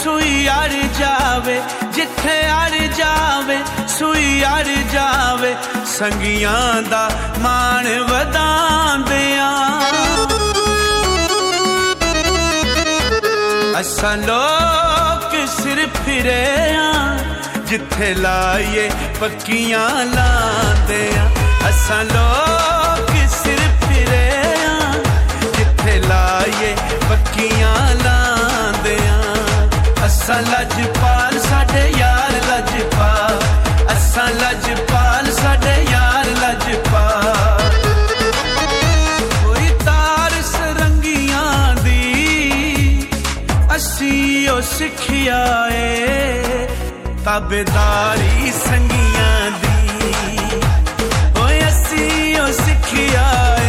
ਸੂਈ ਅੜ ਜਾਵੇ ਜਿੱਥੇ ਅੜ ਜਾਵੇ ਸੂਈ ਅੜ ਜਾਵੇ ਸੰਗੀਆਂ ਦਾ ਮਾਣ ਵਧਾਉਂਦਿਆਂ ਅਸਾਂ ਲੋਕ ਸਿਰ ਫਿਰੇ ਆਂ ਜਿੱਥੇ ਲਾਈਏ ਪੱਕੀਆਂ ਲਾਂਦੇ ਆਂ ਅਸਾਂ ਲੋਕ ਸਿਰ ਫਿਰੇ ਆਂ ਜਿੱਥੇ ਲਾਈਏ ਪੱਕੀਆਂ ਲਾਂਦੇ ਆਂ ਅਸਾਂ ਲਜਪਾਲ ਸਾਡੇ ਯਾਰ ਲਜਪਾਲ ਅਸਾਂ ਲਜਪਾਲ ਸਾਡੇ ਯਾਰ ਲਜਪਾਲ ਕੋਈ ਤਾਰ ਸਰੰਗੀਆਂ ਦੀ ਅਸੀਂ ਉਹ ਸਿੱਖਿਆ ਏ ਤਾਬੇਦਾਰੀ ਸੰਗੀਆਂ ਦੀ ਓਏ ਅਸੀਂ ਉਹ ਸਿੱਖਿਆ ਏ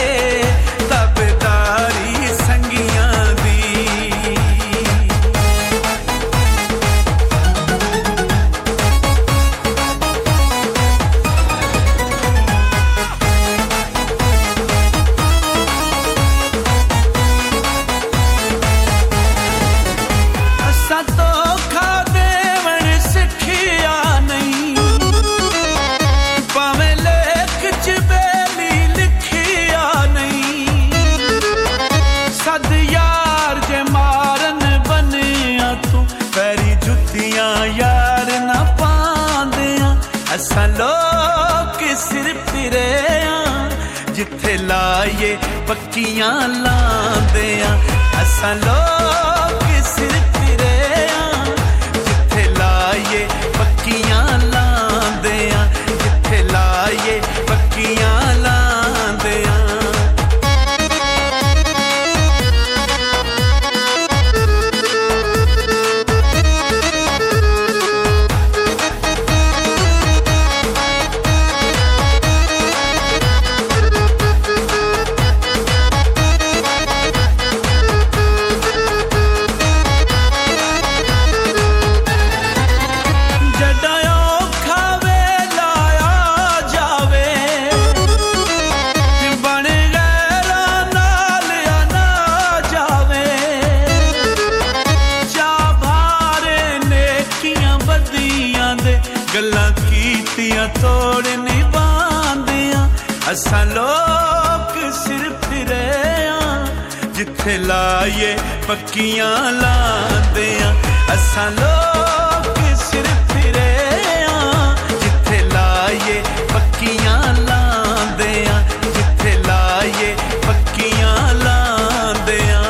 ਤਾਬੇਦਾਰੀ ਸੰਗੀਆਂ ਦੀ ਅਸਾਂ ਧੋਖਾ ਦੇਵਣ ਸਿੱਖਿਆ ਨਹੀਂ ਭਾਵੇਂ ਲੇਖ ਚ ਬੇਲੀ ਲਿਖਿਆ ਨਹੀਂ ਸਦ ਯਾਰ ਜੇ ਮਾਰਨ ਬਣਿਆ ਤੂੰ ਪੈਰੀ ਜੁੱਤੀਆਂ ਯਾਰ ਨਾ ਪਾਉਂਦਿਆਂ ਅਸਾਂ ਲੋਕ ਸਿਰ ਫਿਰੇ ਆਂ ਜਿੱਥੇ ਲਾਈਏ ਪੱਕੀਆਂ ਲਾਂਦਿਆਂ ਅਸਾਂ ਲੋਕ ਸਿਰ ਫਿਰੇ ਆਂ ਜਿੱਥੇ ਲਾਈਏ ਪੱਕੀਆਂ ਲਾਂਦਿਆਂ ਜਿੱਥੇ ਲਾਈਏ ਪੱਕੀਆਂ ਲਾਂਦਿਆਂ ਗੱਲਾਂ ਕੀਤੀਆਂ ਤੋੜ ਨਿਭਾਉਂਦਿਆਂ ਅਸਾਂ ਲੋਕ ਸਿਰ ਫਿਰੇ ਆਂ ਜਿੱਥੇ ਲਾਈਏ ਪੱਕੀਆਂ ਲਾਂਦਿਆਂ ਅਸਾਂ ਲੋਕ ਸਿਰ ਫਿਰੇ ਆਂ ਜਿੱਥੇ ਲਾਈਏ ਪੱਕੀਆਂ ਲਾਂਦਿਆਂ ਜਿੱਥੇ ਲਾਈਏ ਪੱਕੀਆਂ ਲਾਂਦਿਆਂ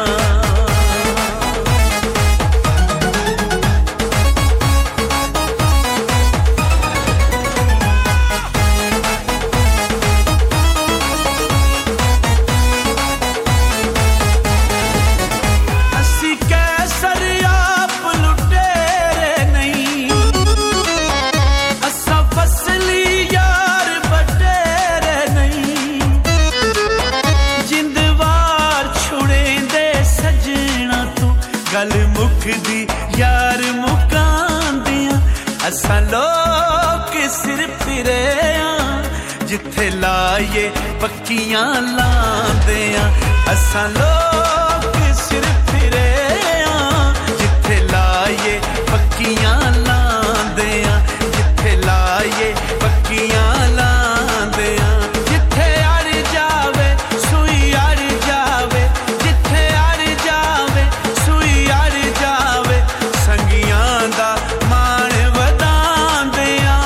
ਗੱਲ ਮੁੱਕਦੀ ਯਾਰ ਮੁਕਾਂਦਿਆਂ ਅਸਾਂ ਲੋਕ ਸਿਰ ਫਿਰੇ ਆਂ ਜਿੱਥੇ ਲਾਈਏ ਪੱਕੀਆਂ ਲਾਂਦਿਆਂ ਅਸਾਂ ਲੋਕ ਸਿਰ ਫਿਰੇ ਆਂ ਜਿੱਥੇ ਲਾਈਏ ਪੱਕੀਆਂ ਲਾਂਦਿਆਂ ਜਿੱਥੇ ਲਾਈਏ ਪੱਕੀਆਂ ਲਾਂਦਿਆਂ ਜਿੱਥੇ ਅੜ ਜਾਵੇ ਸੂਈ ਅੜ ਜਾਵੇ ਜਿੱਥੇ ਅੜ ਜਾਵੇ ਸੂਈ ਅੜ ਜਾਵੇ ਸੰਗੀਆਂ ਦਾ ਮਾਣ ਵਧਾਉਂਦਿਆਂ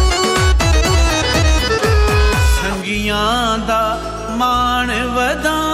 ਸੰਗੀਆਂ ਦਾ ਮਾਣ ਵਧਾਉਂਦਿਆਂ